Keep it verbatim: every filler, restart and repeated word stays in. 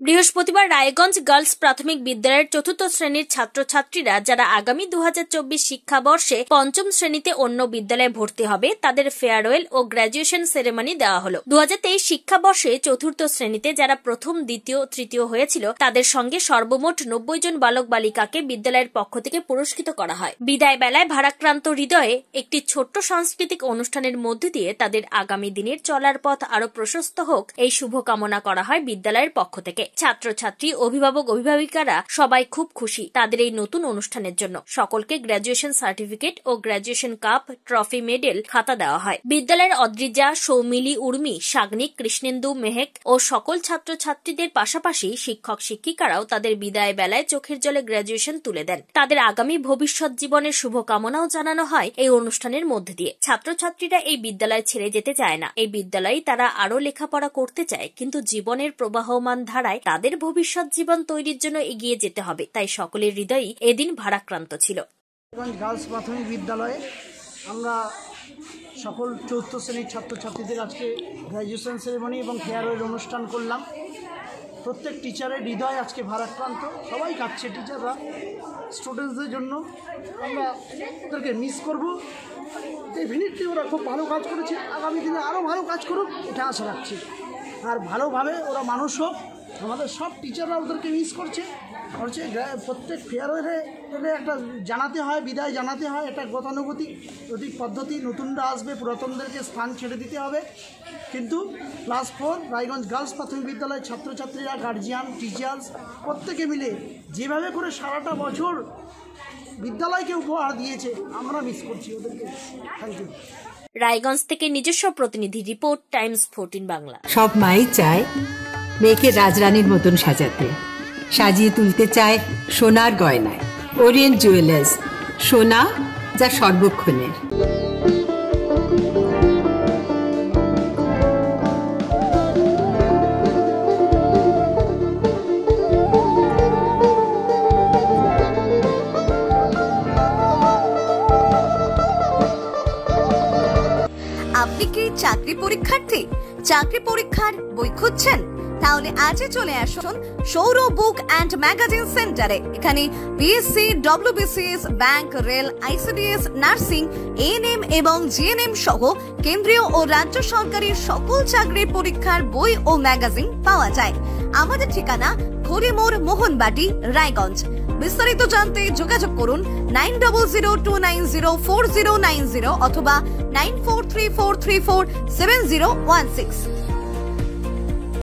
বৃহস্পতিবার রায়গঞ্জ গার্লস প্রাথমিক বিদ্যালয়ের চতুর্থ শ্রেণীর ছাত্রছাত্রীরা যারা আগামী দু হাজার চব্বিশ শিক্ষাবর্ষে পঞ্চম শ্রেণীতে অন্য বিদ্যালয়ে ভর্তি হবে তাদের ফেয়ারওয়েল ও গ্র্যাজুয়েশন সেরেমনি দেওয়া হলো। দু হাজার তেইশ শিক্ষাবর্ষে চতুর্থ শ্রেণীতে যারা প্রথম, দ্বিতীয়, তৃতীয় হয়েছিল তাদের সঙ্গে সর্বমোট নব্বই জন বালক বালিকাকে বিদ্যালয়ের পক্ষ থেকে পুরস্কৃত করা হয়। বিদায় বেলায় ভারাক্রান্ত হৃদয়ে একটি ছোট্ট সাংস্কৃতিক অনুষ্ঠানের মধ্য দিয়ে তাদের আগামী দিনের চলার পথ আরো প্রশস্ত হোক এই শুভকামনা করা হয় বিদ্যালয়ের পক্ষ থেকে। ছাত্রছাত্রী, অভিভাবক, অভিভাবিকারা সবাই খুব খুশি তাদের এই নতুন অনুষ্ঠানের জন্য। সকলকে গ্র্যাজুয়েশন সার্টিফিকেট ও গ্র্যাজুয়েশন কাপ, ট্রফি, মেডেল, খাতা দেওয়া হয়। বিদ্যালয়ের অদ্রিজা, সৌমিলি, উর্মি, সাগ্নিক, কৃষ্ণেন্দু, মেহেক ও সকল ছাত্রছাত্রীদের পাশাপাশি শিক্ষক শিক্ষিকারাও তাদের বিদায় বেলায় চোখের জলে গ্র্যাজুয়েশন তুলে দেন। তাদের আগামী ভবিষ্যৎ জীবনের শুভকামনাও জানানো হয় এই অনুষ্ঠানের মধ্যে দিয়ে। ছাত্রছাত্রীরা এই বিদ্যালয় ছেড়ে যেতে চায় না। এই বিদ্যালয়ে তারা আরো লেখাপড়া করতে চায়, কিন্তু জীবনের প্রবাহমান ধারায় তাদের ভবিষ্যৎ জীবন তৈরির জন্য এগিয়ে যেতে হবে। তাই সকলের হৃদয়ই এদিন ভারাক্রান্ত ছিল। গার্লস প্রাথমিক বিদ্যালয়ে আমরা সকল চতুর্থ শ্রেণীর ছাত্রছাত্রীদের আজকে গ্র্যাজুয়েশন সেরেমনি এবং ফেয়ারওয়েল অনুষ্ঠান করলাম। প্রত্যেক টিচারের হৃদয় আজকে ভারাক্রান্ত, সবাই কাঁদছে টিচাররা। স্টুডেন্টসদের জন্য আমরা ওদেরকে মিস করব। ডেফিনেটলি ওরা খুব ভালো কাজ করেছে, আগামী দিনে আরও ভালো কাজ করুক এটা আশা রাখছি। আর ভালোভাবে ওরা মানুষ হোক। আমাদের সব টিচাররা ওদেরকে মিস করছে করছে প্রত্যেক ফেয়ারওয়েলে একটা জানাতে হয়, বিদায় জানাতে হয়। এটা গতানুগতিক গতিক পদ্ধতি। নতুনরা আসবে, পুরাতনদেরকে স্থান ছেড়ে দিতে হবে। কিন্তু ক্লাস ফোর রায়গঞ্জ গার্লস প্রাথমিক বিদ্যালয়ের ছাত্রছাত্রীরা, গার্জিয়ান, টিচার্স প্রত্যেকে মিলে যেভাবে করে সারাটা বছর বিদ্যালয়কে উপহার দিয়েছে আমরা মিস করছি ওদেরকে। Thank you. রায়গঞ্জ থেকে নিজস্ব প্রতিনিধি রিপোর্ট, টাইমস ফোরটিন বাংলা। সব মাই চায় মেয়েকে রাজরানীর মতন সাজাতে, সাজিয়ে তুলতে চায় সোনার গয়নায়। ওরিয়েন্ট জুয়েলার্স, সোনা যা সর্বক্ষণের। আপনি কি চাকরি পরীক্ষার্থী? চাকরি পরীক্ষার বই খুঁজছেন? তাহলে আজই চলে আসুন সৌরভ বুক অ্যান্ড ম্যাগাজিন সেন্টারে। এখানে BSc, WBCS, bank, rail, ICDS, nursing, ANM এবং জিএনএম সহ কেন্দ্রীয় ও রাজ্য সরকারের সকল চাকরির পরীক্ষার বই ও ম্যাগাজিন পাওয়া যায়। আমাদের ঠিকানা খড়িমোড়, মোহনবাটি, রায়গঞ্জ। বিস্তারিত জানতে যোগাযোগ করুন nine double zero two nine zero four zero nine zero অথবা nine four three four three four seven zero one six.